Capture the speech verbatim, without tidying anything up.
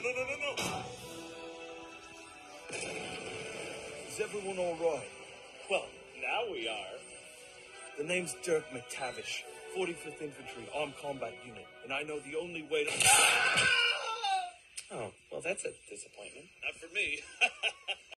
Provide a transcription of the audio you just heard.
no, no, no, no. Is everyone all right? Well, now we are. The name's Dirk Mctavish, forty-fifth Infantry, Armed Combat Unit, and I know the only way to... Oh, well, that's a disappointment. Not for me.